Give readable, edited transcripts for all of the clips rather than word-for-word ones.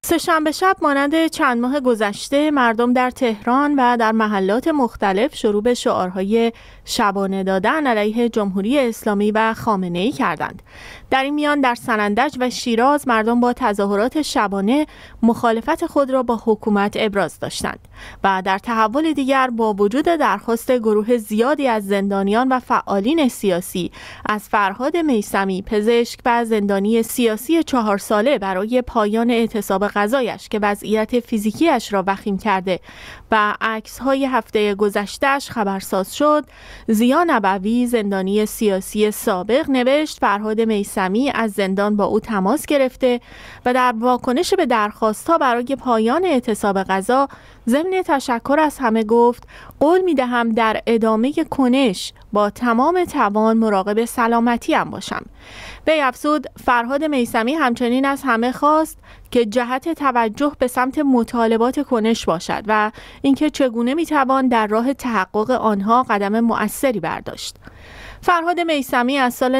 سه‌شنبه شب مانند چند ماه گذشته مردم در تهران و در محلات مختلف شروع به شعارهای شبانه دادن علیه جمهوری اسلامی و خامنه‌ای کردند. در این میان در سنندج و شیراز مردم با تظاهرات شبانه مخالفت خود را با حکومت ابراز داشتند و در تحول دیگر با وجود درخواست گروه زیادی از زندانیان و فعالین سیاسی از فرهاد میثمی، پزشک و زندانی سیاسی 4 ساله برای پایان اعتصاب غذایش که وضعیت فیزیکیش را وخیم کرده و عکس‌های هفته گذشته‌اش خبرساز شد، ضیا نبوی زندانی سیاسی سابق نوشت فرهاد میثمی از زندان با او تماس گرفته و در واکنش به درخواست‌ها برای پایان اعتصاب غذا ضمن تشکر از همه گفت قول می‌دهم در ادامه کنش با تمام توان مراقب سلامتیم باشم. وی افزود فرهاد میثمی همچنین از همه خواست که جهت توجه به سمت مطالبات کنش باشد و اینکه چگونه میتوان در راه تحقق آنها قدم مؤثری برداشت. فرهاد میثمی از سال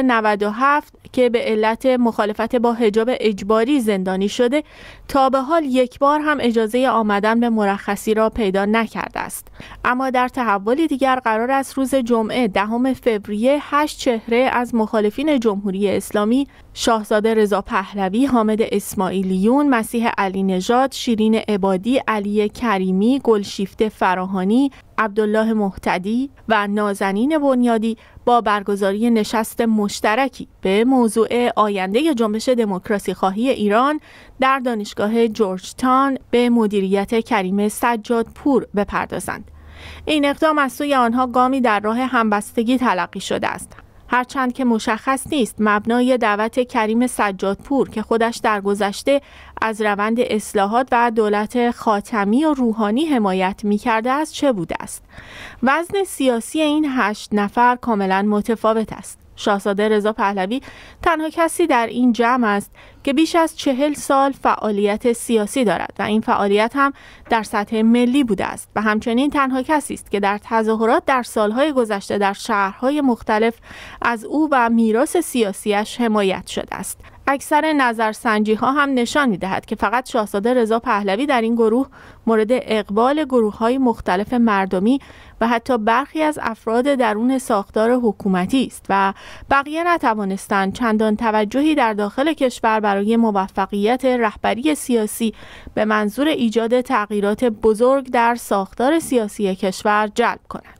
97 که به علت مخالفت با حجاب اجباری زندانی شده تا به حال یک بار هم اجازه آمدن به مرخصی را پیدا نکرده است. اما در تحولی دیگر قرار است روز جمعه 10 فوریه 8 چهره از مخالفین جمهوری اسلامی شاهزاده رضا پهلوی، حامد اسماعیلیون، مسیح علی نژاد، شیرین عبادی، علی کریمی، گلشیفته فراهانی، عبدالله مهتدی و نازنین بنیادی با برگزاری نشست مشترکی به موضوع آینده جنبش دموکراسی خواهی ایران در دانشگاه جورجتاون به مدیریت کریم سجادپور بپردازند. این اقدام از سوی آنها گامی در راه همبستگی تلقی شده است. هرچند که مشخص نیست مبنای دعوت کریم سجادپور که خودش در گذشته از روند اصلاحات و دولت خاتمی و روحانی حمایت می‌کرده است چه بوده است. وزن سیاسی این 8 نفر کاملا متفاوت است. شاهزاده رضا پهلوی تنها کسی در این جمع است که بیش از 40 سال فعالیت سیاسی دارد و این فعالیت هم در سطح ملی بوده است و همچنین تنها کسی است که در تظاهرات در سالهای گذشته در شهرهای مختلف از او و میراث سیاسیش حمایت شده است. اکثر نظرسنجی ها هم نشان می دهد که فقط شاهزاده رضا پهلوی در این گروه مورد اقبال گروه های مختلف مردمی و حتی برخی از افراد درون ساختار حکومتی است و بقیه نتوانستند چندان توجهی در داخل کشور برای موفقیت رهبری سیاسی به منظور ایجاد تغییرات بزرگ در ساختار سیاسی کشور جلب کنند.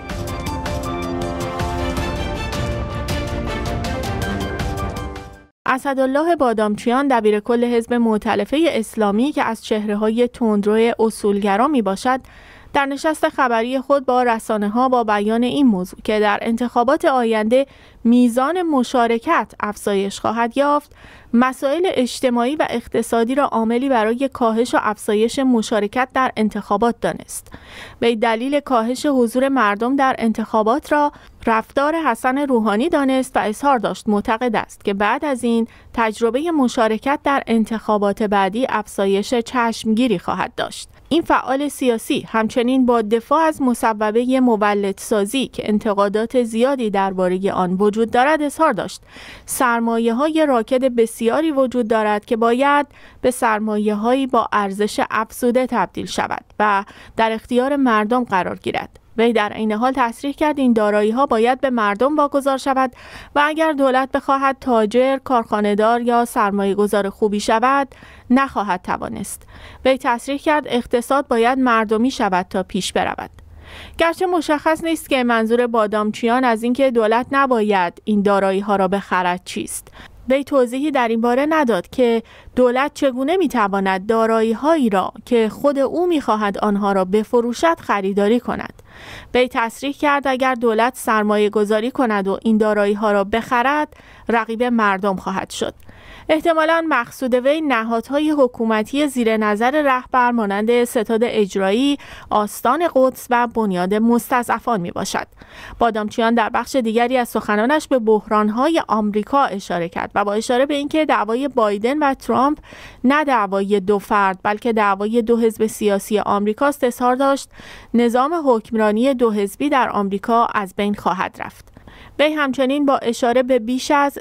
اسدالله بادامچیان دبیرکل حزب مؤتلفه اسلامی که از چهره‌های تندرو اصولگرا میباشد در نشست خبری خود با رسانه‌ها با بیان این موضوع که در انتخابات آینده میزان مشارکت افزایش خواهد یافت، مسائل اجتماعی و اقتصادی را عاملی برای کاهش و افزایش مشارکت در انتخابات دانست. به دلیل کاهش حضور مردم در انتخابات را رفتار حسن روحانی دانست و اظهار داشت معتقد است که بعد از این تجربه مشارکت در انتخابات بعدی افزایش چشمگیری خواهد داشت. این فعال سیاسی همچنین با دفاع از مصوبه مولدسازی که انتقادات زیادی درباره آن وجود دارد اظهار داشت سرمایه‌های راکد بسیاری وجود دارد که باید به سرمایه‌هایی با ارزش افزوده تبدیل شود و در اختیار مردم قرار گیرد. وی در این حال تصریح کرد این دارایی‌ها باید به مردم واگذار شود و اگر دولت بخواهد تاجر، کارخانه‌دار یا سرمایه‌گذار خوبی شود نخواهد توانست. وی تصریح کرد اقتصاد باید مردمی شود تا پیش برود. گرچه مشخص نیست که منظور بادامچیان از اینکه دولت نباید این دارایی‌ها را بخرد چیست. وی توضیحی در این باره نداد که دولت چگونه میتواند دارایی‌هایی را که خود او میخواهد آنها را بفروشد خریداری کند. وی تصریح کرد اگر دولت سرمایه گذاری کند و این دارایی‌ها را بخرد رقیب مردم خواهد شد. احتمالاً مقصود وی نهادهای حکومتی زیر نظر رهبر مانند ستاد اجرایی، آستان قدس و بنیاد مستضعفان می باشد. بادامچیان در بخش دیگری از سخنانش به بحران‌های آمریکا اشاره کرد و با اشاره به اینکه دعوای بایدن و ترامپ نه دعوای دو فرد بلکه دعوای دو حزب سیاسی آمریکاست اظهار داشت نظام حکمرانی دو حزبی در آمریکا از بین خواهد رفت. وی همچنین با اشاره به بیش از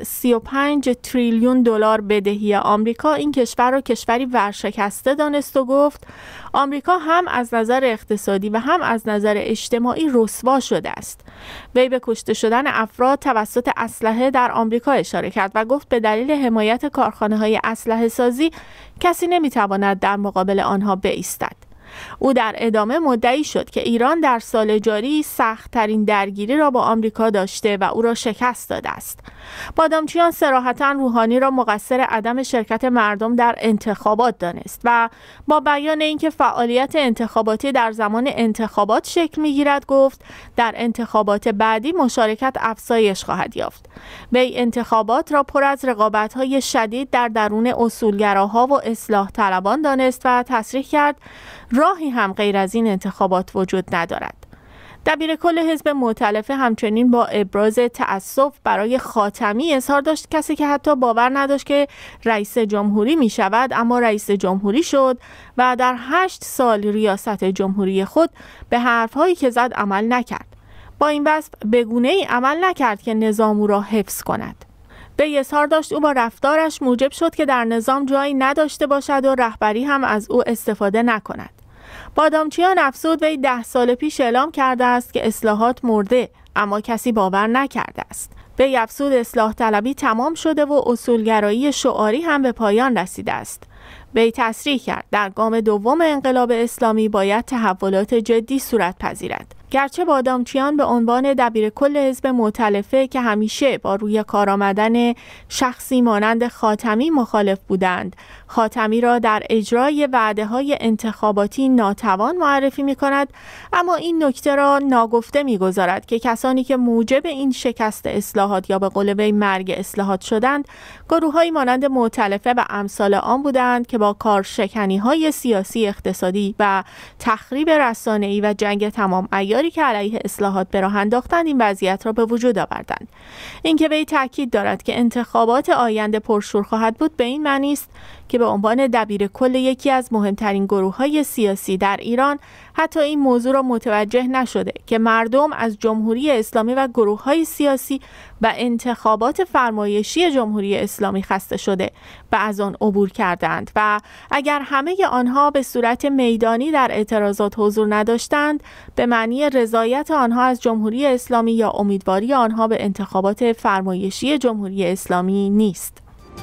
35 تریلیون دلار بدهی آمریکا این کشور را کشوری ورشکسته دانست و گفت آمریکا هم از نظر اقتصادی و هم از نظر اجتماعی رسوا شده است. وی به کشته شدن افراد توسط اسلحه در آمریکا اشاره کرد و گفت به دلیل حمایت کارخانه‌های اسلحه سازی کسی نمی‌تواند در مقابل آنها بایستد. او در ادامه مدعی شد که ایران در سال جاری سخت‌ترین درگیری را با آمریکا داشته و او را شکست داده است. بادامچیان صراحتاً روحانی را مقصر عدم شرکت مردم در انتخابات دانست و با بیان اینکه فعالیت انتخاباتی در زمان انتخابات شکل می‌گیرد گفت در انتخابات بعدی مشارکت افزایش خواهد یافت. وی انتخابات را پر از رقابت‌های شدید در درون اصولگراها و اصلاح طلبان دانست و تصریح کرد راهی هم غیر از این انتخابات وجود ندارد. دبیر کل حزب مؤتلفه همچنین با ابراز تأسف برای خاتمی اظهار داشت کسی که حتی باور نداشت که رئیس جمهوری می شود اما رئیس جمهوری شد و در 8 سال ریاست جمهوری خود به حرفهایی که زد عمل نکرد. با این وصف به گونه‌ای عمل نکرد که نظام او را حفظ کند. به اظهار داشت او با رفتارش موجب شد که در نظام جایی نداشته باشد و رهبری هم از او استفاده نکند. بادامچیان افزود وی 10 سال پیش اعلام کرده است که اصلاحات مرده اما کسی باور نکرده است. وی افزود اصلاح طلبی تمام شده و اصولگرایی شعاری هم به پایان رسیده است. وی تصریح کرد در گام دوم انقلاب اسلامی باید تحولات جدی صورت پذیرد. گرچه بادامچیان به عنوان دبیر کل حزب مؤتلفه که همیشه با روی کار آمدن شخصی مانند خاتمی مخالف بودند، خاتمی را در اجرای وعده‌های انتخاباتی ناتوان معرفی می‌کند، اما این نکته را ناگفته می‌گذارد که کسانی که موجب این شکست اصلاحات یا به قول وی مرگ اصلاحات شدند، گروه‌هایی مانند مؤتلفه و امثال آن بودند که با کارشکنی‌های سیاسی، اقتصادی و تخریب رسانه‌ای و جنگ تمام عیار که علیه اصلاحات به راه انداختند این وضعیت را به وجود آوردند. اینکه وی تاکید دارد که انتخابات آینده پرشور خواهد بود به این معنی است که به عنوان دبیر کل یکی از مهمترین گروه‌های سیاسی در ایران حتی این موضوع را متوجه نشده که مردم از جمهوری اسلامی و گروه‌های سیاسی و انتخابات فرمایشی جمهوری اسلامی خسته شده و از آن عبور کردند و اگر همه آنها به صورت میدانی در اعتراضات حضور نداشتند به معنی رضایت آنها از جمهوری اسلامی یا امیدواری آنها به انتخابات فرمایشی جمهوری اسلامی نیست.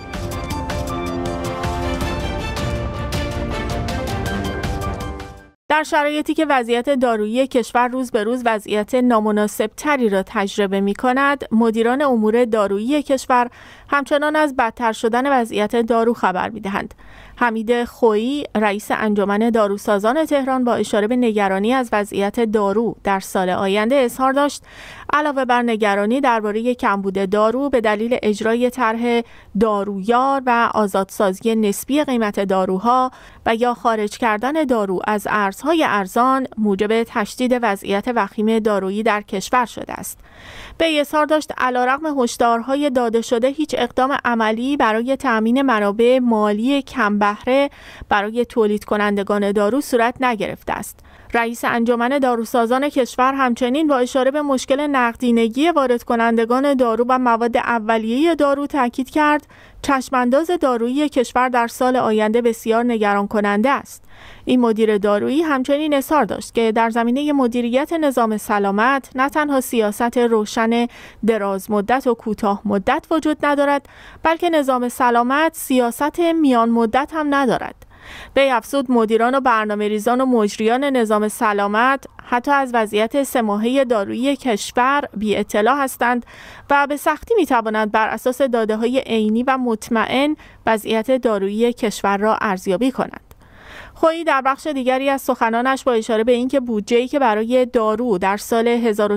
در شرایطی که وضعیت دارویی کشور روز به روز وضعیت نامناسب تری را تجربه می کند، مدیران امور دارویی کشور همچنان از بدتر شدن وضعیت دارو خبر می دهند. حمید خویی، رئیس انجمن داروسازان تهران، با اشاره به نگرانی از وضعیت دارو در سال آینده اظهار داشت علاوه بر نگرانی درباره کمبود دارو به دلیل اجرای طرح دارویار و آزادسازی نسبی قیمت داروها و یا خارج کردن دارو از ارزهای ارزان موجب تشدید وضعیت وخیم دارویی در کشور شده است. به اظهار داشت علیرغم هشدارهای داده شده هیچ اقدام عملی برای تأمین منابع مالی کم بهره برای تولید کنندگان دارو صورت نگرفته است. رئیس انجمن داروسازان کشور همچنین با اشاره به مشکل نقدینگی وارد کنندگان دارو و مواد اولیه دارو تاکید کرد چشمانداز دارویی کشور در سال آینده بسیار نگران کننده است. این مدیر دارویی همچنین اظهار داشت که در زمینه مدیریت نظام سلامت نه تنها سیاست روشن دراز مدت و کوتاه مدت وجود ندارد، بلکه نظام سلامت سیاست میان مدت هم ندارد. به افزود مدیران و برنامه‌ریزان و مجریان نظام سلامت حتی از وضعیت 3 ماهه دارویی کشور بی اطلاع هستند و به سختی می‌توانند بر اساس داده‌های عینی و مطمئن وضعیت دارویی کشور را ارزیابی کنند. خویی در بخش دیگری از سخنانش با اشاره به اینکه بودجه‌ای که برای دارو در سال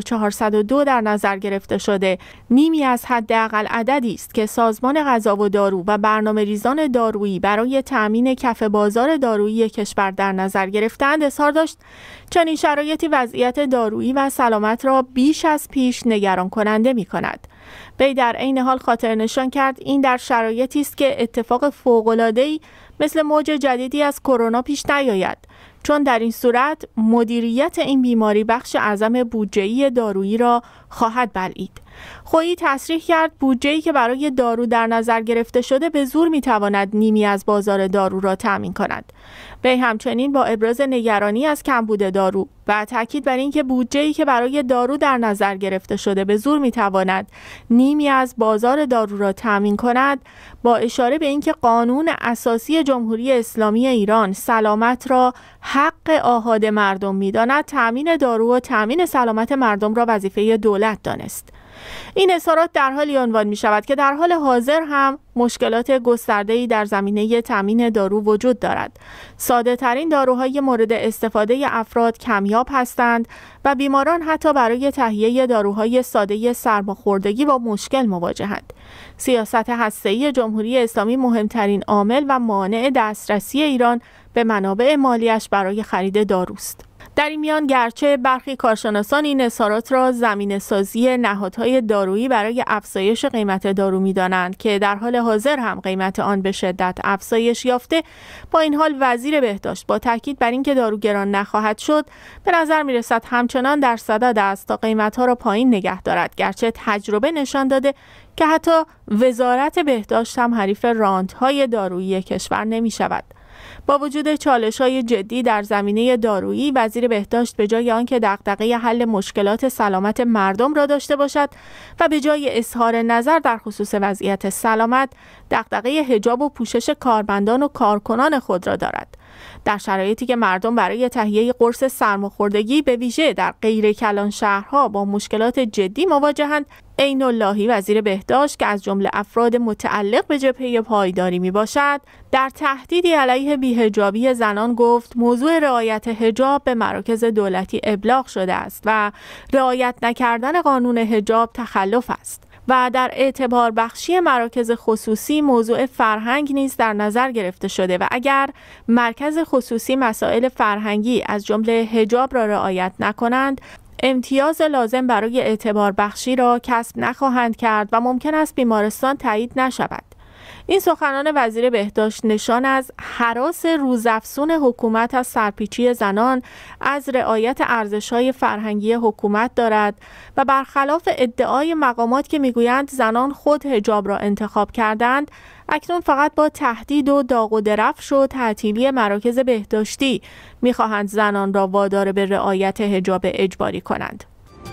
1402 در نظر گرفته شده نیمی از حداقل عددی است که سازمان غذا و دارو و برنامه‌ریزان دارویی برای تأمین کف بازار دارویی کشور در نظر گرفتند، اظهار داشت چنین شرایطی وضعیت دارویی و سلامت را بیش از پیش نگران کننده می‌کند. وی در عین حال خاطر نشان کرد این در شرایطی است که اتفاق فوق‌العاده‌ای مثل موج جدیدی از کرونا پیش نیاید، چون در این صورت مدیریت این بیماری بخش اعظم بودجه‌ای دارویی را خواهد بلعید. خواهی تصریح کرد بودجه‌ای که برای دارو در نظر گرفته شده به زور می‌تواند نیمی از بازار دارو را تامین کند. وی همچنین با ابراز نگرانی از کمبود دارو و تاکید بر اینکه بودجه‌ای که برای دارو در نظر گرفته شده به زور می‌تواند نیمی از بازار دارو را تامین کند، با اشاره به اینکه قانون اساسی جمهوری اسلامی ایران سلامت را حق آحاد مردم می‌داند، تامین دارو و تامین سلامت مردم را وظیفه دولت دانست. این اظهارات در حالی عنوان می شود که در حال حاضر هم مشکلات گسترده‌ای در زمینه تامین دارو وجود دارد. ساده ترین داروهای مورد استفاده افراد کمیاب هستند و بیماران حتی برای تهیه داروهای ساده سرماخوردگی با مشکل مواجهند. سیاست هسته‌ای جمهوری اسلامی مهمترین عامل و مانع دسترسی ایران به منابع مالیش برای خرید داروست. در این میان گرچه برخی کارشناسان این اظهارات را زمینه‌سازی نهادهای دارویی برای افزایش قیمت دارو می‌دانند که در حال حاضر هم قیمت آن به شدت افزایش یافته، با این حال وزیر بهداشت با تاکید بر اینکه دارو گران نخواهد شد، به نظر می‌رسد همچنان در صدد است تا قیمت‌ها را پایین نگه دارد، گرچه تجربه نشان داده که حتی وزارت بهداشت هم حریف رانت‌های دارویی کشور نمی‌شود. با وجود چالش‌های جدی در زمینه دارویی، وزیر بهداشت به جای آنکه دغدغه حل مشکلات سلامت مردم را داشته باشد و به جای اظهار نظر در خصوص وضعیت سلامت، دغدغه حجاب و پوشش کارمندان و کارکنان خود را دارد. در شرایطی که مردم برای تهیه قرص سرماخوردگی به ویژه در غیر کلان شهرها با مشکلات جدی مواجهند، عین اللهی وزیر بهداشت که از جمله افراد متعلق به جبهه پایداری می باشد، در تهدیدی علیه بی‌حجابی زنان گفت موضوع رعایت حجاب به مراکز دولتی ابلاغ شده است و رعایت نکردن قانون حجاب تخلف است و در اعتبار بخشی مراکز خصوصی موضوع فرهنگ نیز در نظر گرفته شده و اگر مرکز خصوصی مسائل فرهنگی از جمله حجاب را رعایت نکنند، امتیاز لازم برای اعتبار بخشی را کسب نخواهند کرد و ممکن است بیمارستان تایید نشود. این سخنان وزیر بهداشت نشان از هراس روزافزون حکومت از سرپیچی زنان از رعایت ارزش‌های فرهنگی حکومت دارد و برخلاف ادعای مقامات که میگویند زنان خود حجاب را انتخاب کردند، اکنون فقط با تهدید و داغ و درفش و تعطیلی مراکز بهداشتی میخواهند زنان را وادار به رعایت حجاب اجباری کنند.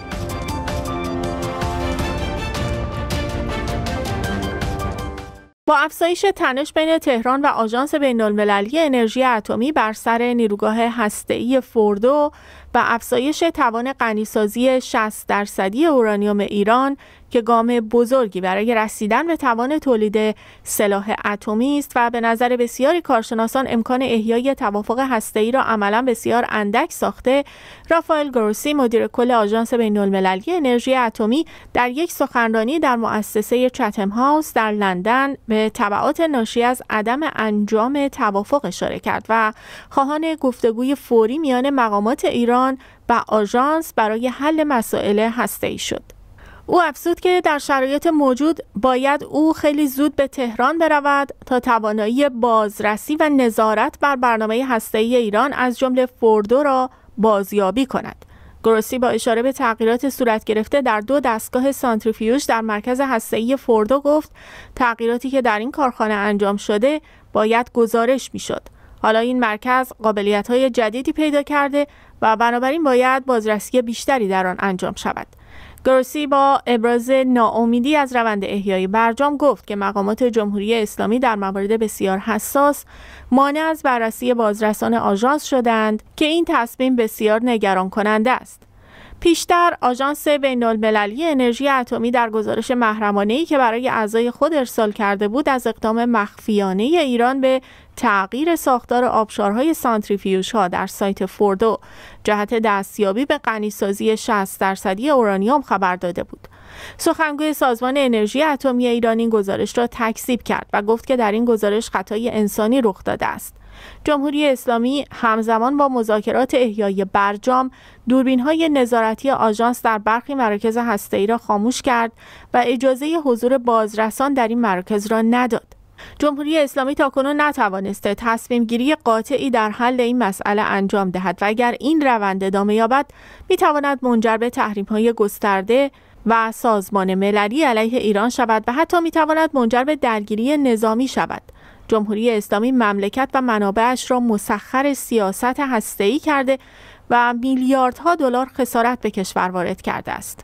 با افزایش تنش بین تهران و آژانس بین‌المللی انرژی اتمی بر سر نیروگاه هسته‌ای فوردو و افزایش توان غنیسازی 60% اورانیوم ایران که گام بزرگی برای رسیدن به توان تولید سلاح اتمی است و به نظر بسیاری کارشناسان امکان احیای توافق هسته‌ای را عملاً بسیار اندک ساخته، رافائل گروسی مدیر کل آژانس بین‌المللی انرژی اتمی در یک سخنرانی در مؤسسه چتم هاوس در لندن به تبعات ناشی از عدم انجام توافق اشاره کرد و خواهان گفتگوی فوری میان مقامات ایران و آژانس برای حل مسائل هسته‌ای شد. او افزود که در شرایط موجود باید او خیلی زود به تهران برود تا توانایی بازرسی و نظارت بر برنامه هسته‌ای ایران از جمله فوردو را بازیابی کند. گروسی با اشاره به تغییرات صورت گرفته در 2 دستگاه سانتریفیوژ در مرکز هسته‌ای فوردو گفت تغییراتی که در این کارخانه انجام شده باید گزارش می‌شد. حالا این مرکز قابلیت‌های جدیدی پیدا کرده و بنابراین باید بازرسی بیشتری در آن انجام شود. گروسی با ابراز ناامیدی از روند احیای برجام گفت که مقامات جمهوری اسلامی در موارد بسیار حساس مانع از بررسی بازرسان آژانس شدند که این تصمیم بسیار نگران کننده است. پیشتر آژانس بین‌المللی انرژی اتمی در گزارش محرمانه‌ای که برای اعضای خود ارسال کرده بود از اقدام مخفیانه ایران به تغییر ساختار آبشارهای سانتریفیوژها در سایت فوردو جهت دستیابی به غنیسازی 60% اورانیوم خبر داده بود. سخنگوی سازمان انرژی اتمی ایران این گزارش را تکذیب کرد و گفت که در این گزارش خطای انسانی رخ داده است. جمهوری اسلامی همزمان با مذاکرات احیای برجام دوربین‌های نظارتی آژانس در برخی مراکز هسته‌ای را خاموش کرد و اجازه حضور بازرسان در این مراکز را نداد. جمهوری اسلامی تاکنون نتوانسته تصمیم گیری قاطعی در حل این مسئله انجام دهد و اگر این روند ادامه یابد میتواند منجر به تحریم‌های گسترده و سازمان مللی علیه ایران شود و حتی میتواند منجر به درگیری نظامی شود. جمهوری اسلامی مملکت و منابعش را مسخر سیاست هسته‌ای کرده و میلیاردها دلار خسارت به کشور وارد کرده است.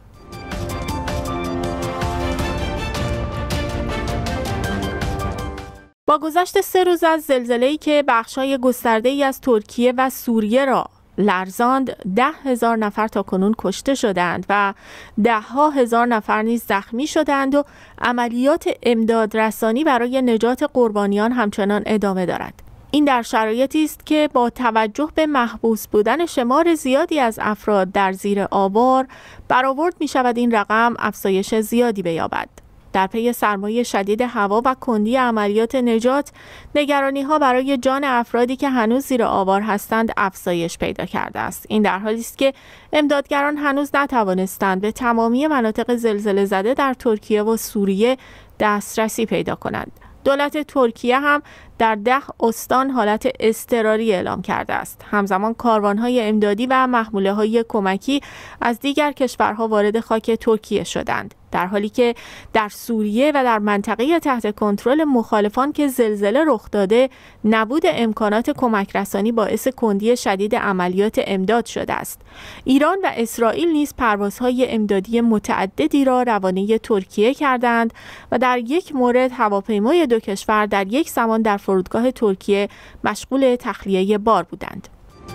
با گذشت 3 روز از زلزله‌ای که بخش‌های گسترده‌ای از ترکیه و سوریه را لرزاند، 10,000 نفر تاکنون کشته شدند و 10,000 نفر نیز زخمی شدند و عملیات امدادرسانی برای نجات قربانیان همچنان ادامه دارد. این در شرایطی است که با توجه به محبوس بودن شمار زیادی از افراد در زیر آوار، برآورد می‌شود این رقم افزایش زیادی بیابد. در پی سرمای شدید هوا و کندی عملیات نجات، نگرانی‌ها برای جان افرادی که هنوز زیر آوار هستند افزایش پیدا کرده است. این در حالی است که امدادگران هنوز نتوانستند به تمامی مناطق زلزله زده در ترکیه و سوریه دسترسی پیدا کنند. دولت ترکیه هم در 10 استان حالت اضطراری اعلام کرده است. همزمان کاروان‌های امدادی و محموله‌های کمکی از دیگر کشورها وارد خاک ترکیه شدند، در حالی که در سوریه و در منطقه تحت کنترل مخالفان که زلزله رخ داده، نبود امکانات کمک رسانی باعث کندی شدید عملیات امداد شده است. ایران و اسرائیل نیز پروازهای امدادی متعددی را روانه ترکیه کردند و در یک مورد هواپیمای 2 کشور در یک زمان در فرودگاه ترکیه مشغول تخلیه بار بودند.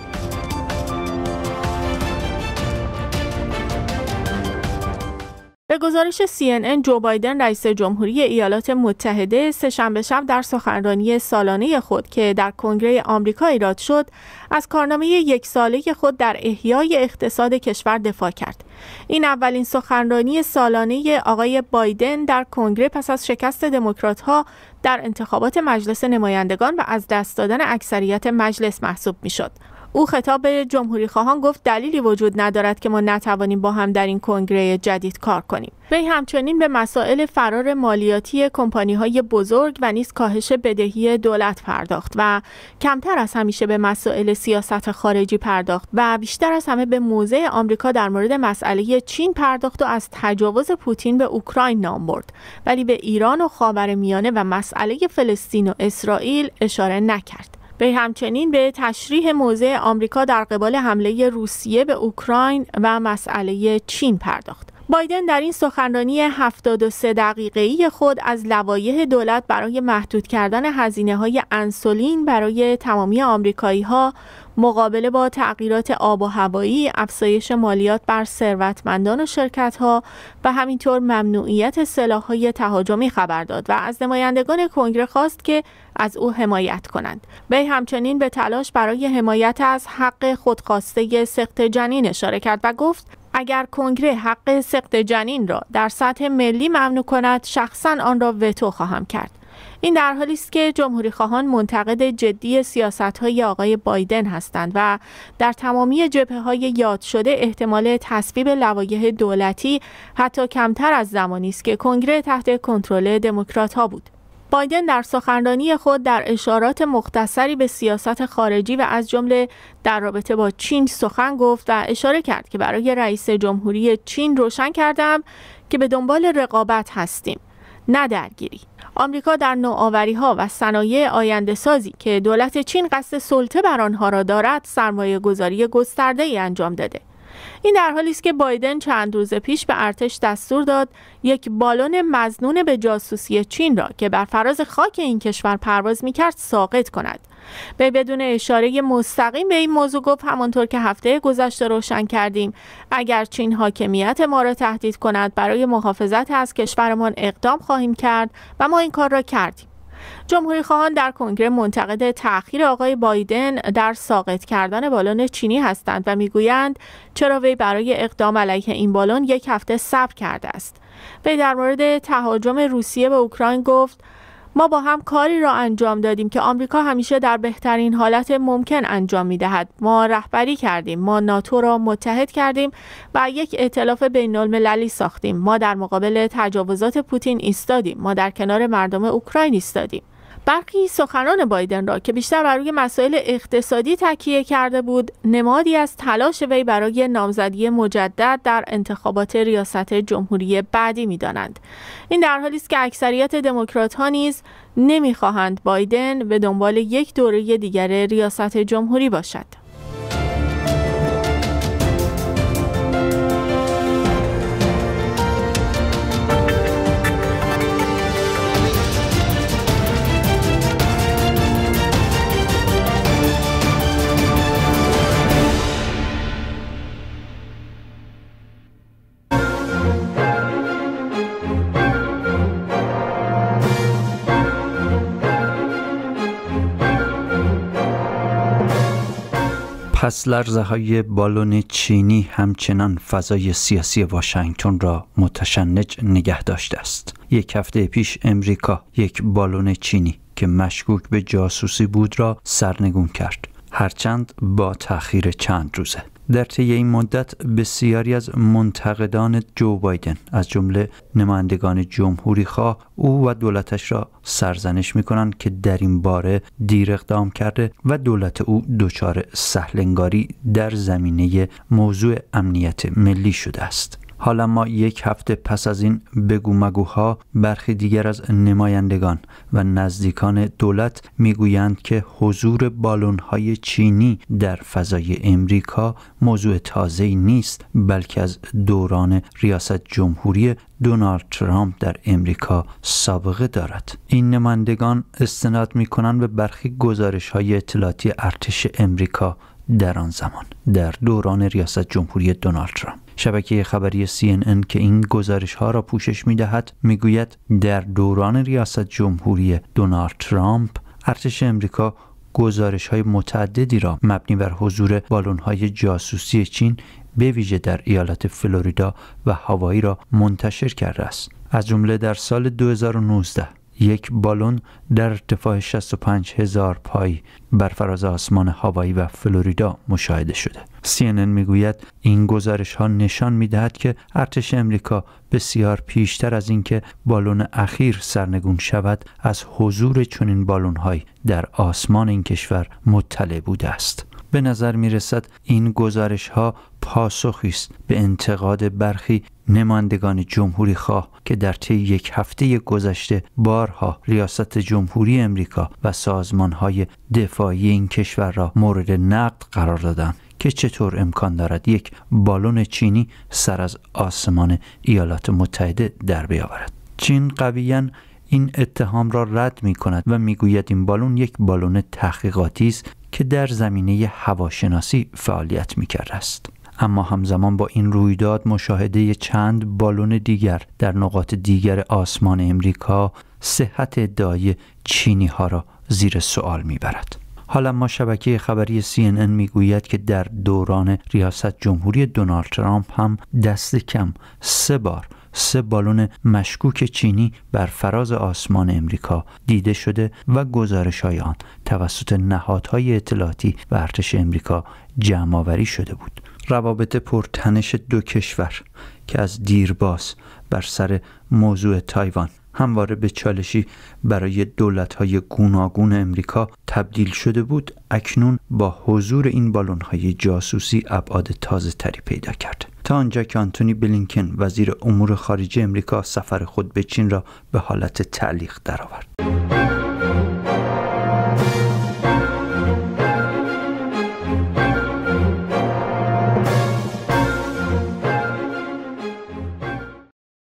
به گزارش CNN، جو بایدن رئیس جمهوری ایالات متحده سه‌شنبه شب در سخنرانی سالانه خود که در کنگره آمریکا ایراد شد، از کارنامه 1 ساله خود در احیای اقتصاد کشور دفاع کرد. این اولین سخنرانی سالانه آقای بایدن در کنگره پس از شکست دموکرات‌ها در انتخابات مجلس نمایندگان و از دست دادن اکثریت مجلس محسوب می‌شد. او خطاب به جمهوری خواهان گفت دلیلی وجود ندارد که ما نتوانیم با هم در این کنگره جدید کار کنیم. وی همچنین به مسائل فرار مالیاتی کمپانی‌های بزرگ و نیز کاهش بدهی دولت پرداخت و کمتر از همیشه به مسائل سیاست خارجی پرداخت و بیشتر از همه به موضع آمریکا در مورد مسئله چین پرداخت و از تجاوز پوتین به اوکراین نام برد، ولی به ایران و خاورمیانه و مسئله فلسطین و اسرائیل اشاره نکرد. وی همچنین به تشریح موضع آمریکا در قبال حمله روسیه به اوکراین و مسئله چین پرداخت. بایدن در این سخنرانی 73 دقیقه‌ای خود از لوایح دولت برای محدود کردن هزینه‌های انسولین برای تمامی آمریکایی‌ها، مقابله با تغییرات آب و هوایی، افزایش مالیات بر ثروتمندان و شرکت‌ها و همینطور ممنوعیت سلاح‌های تهاجمی خبر داد و از نمایندگان کنگره خواست که از او حمایت کنند. وی همچنین به تلاش برای حمایت از حق خودخواسته سقط جنین اشاره کرد و گفت اگر کنگره حق سقط جنین را در سطح ملی ممنوع کند، شخصاً آن را وتو خواهم کرد. این در حالی است که جمهوری خواهان منتقد جدی سیاست‌های آقای بایدن هستند و در تمامی جبهه‌های یاد شده احتمال تصویب لوایح دولتی حتی کمتر از زمانی است که کنگره تحت کنترل دموکرات‌ها بود. بایدن در سخنرانی خود در اشارات مختصری به سیاست خارجی و از جمله در رابطه با چین سخن گفت و اشاره کرد که برای رئیس جمهوری چین روشن کردم که به دنبال رقابت هستیم، نه درگیری. آمریکا در نوآوری‌ها و صنایع آینده‌سازی که دولت چین قصد سلطه بر آنها را دارد، سرمایه‌گذاری گسترده‌ای انجام داده. این در حالی است که بایدن چند روز پیش به ارتش دستور داد یک بالون مظنون به جاسوسی چین را که بر فراز خاک این کشور پرواز می‌کرد ساقط کند. بدون اشاره مستقیم به این موضوع گفت همانطور که هفته گذشته روشن کردیم، اگر چین حاکمیت ما را تهدید کند برای محافظت از کشورمان اقدام خواهیم کرد و ما این کار را کردیم. جمهوری خواهان در کنگره منتقد تأخیر آقای بایدن در ساقط کردن بالون چینی هستند و میگویند چرا وی برای اقدام علیه این بالون 1 هفته صبر کرده است. وی در مورد تهاجم روسیه به اوکراین گفت ما با هم کاری را انجام دادیم که آمریکا همیشه در بهترین حالت ممکن انجام می‌دهد. ما رهبری کردیم، ما ناتو را متحد کردیم و یک ائتلاف بین‌المللی ساختیم. ما در مقابل تجاوزات پوتین ایستادیم. ما در کنار مردم اوکراین ایستادیم. برخی سخنان بایدن را که بیشتر بر روی مسائل اقتصادی تکیه کرده بود، نمادی از تلاش وی برای نامزدی مجدد در انتخابات ریاست جمهوری بعدی می‌دانند. این در حالی است که اکثریت دموکرات‌ها نیز نمی‌خواهند بایدن به دنبال یک دوره دیگر ریاست جمهوری باشد. پس لرزه‌های بالون چینی همچنان فضای سیاسی واشنگتن را متشنج نگه داشته است. یک هفته پیش امریکا یک بالون چینی که مشکوک به جاسوسی بود را سرنگون کرد، هرچند با تأخیر چند روزه. در طی این مدت بسیاری از منتقدان جو بایدن از جمله نمایندگان جمهوری خواه او و دولتش را سرزنش می‌کنند که در این باره دیر اقدام کرده و دولت او دچار سهل‌انگاری در زمینه موضوع امنیت ملی شده است. حالا ما یک هفته پس از این بگو مگوها برخی دیگر از نمایندگان و نزدیکان دولت میگویند که حضور بالون‌های چینی در فضای امریکا موضوع تازه‌ای نیست، بلکه از دوران ریاست جمهوری دونالد ترامپ در امریکا سابقه دارد. این نمایندگان استناد می‌کنند به برخی گزارش‌های اطلاعاتی ارتش امریکا در آن زمان در دوران ریاست جمهوری دونالد ترامپ. شبکه خبری CNN که این گزارش ها را پوشش می دهد می گوید در دوران ریاست جمهوری دونالد ترامپ ارتش امریکا گزارش های متعددی را مبنی بر حضور بالون های جاسوسی چین به ویژه در ایالت فلوریدا و هاوایی را منتشر کرده است. از جمله در سال 2019 یک بالون در ارتفاع 65,000 پای بر فراز آسمان هاوایی و فلوریدا مشاهده شده. CNN میگوید این گزارش ها نشان میدهد که ارتش امریکا بسیار پیشتر از اینکه بالون اخیر سرنگون شود از حضور چنین بالون های در آسمان این کشور مطلع بوده است. به نظر می رسد این گزارش ها پاسخی است به انتقاد برخی نمایندگان جمهوری خواه که در طی یک هفته گذشته بارها ریاست جمهوری امریکا و سازمان های دفاعی این کشور را مورد نقد قرار دادند که چطور امکان دارد یک بالون چینی سر از آسمان ایالات متحده در بیاورد. چین قویاً این اتهام را رد می کند و می گوید این بالون یک بالون تحقیقاتی است که در زمینه هواشناسی فعالیت می کرده است. اما همزمان با این رویداد مشاهده چند بالون دیگر در نقاط دیگر آسمان امریکا صحت ادعای چینی ها را زیر سوال می برد. حالا ما شبکه خبری CNN می گوید که در دوران ریاست جمهوری دونالد ترامپ هم دست کم 3 بالون مشکوک چینی بر فراز آسمان امریکا دیده شده و گزارش‌های آن توسط نهادهای اطلاعاتی و ارتش امریکا جمع‌آوری شده بود. روابط پرتنش دو کشور که از دیرباز بر سر موضوع تایوان همواره به چالشی برای دولت‌های گوناگون امریکا تبدیل شده بود، اکنون با حضور این بالون‌های جاسوسی ابعاد تازه‌تری پیدا کرد. تا آنجا که آنتونی بلینکن وزیر امور خارجه امریکا سفر خود به چین را به حالت تعلیق درآورد.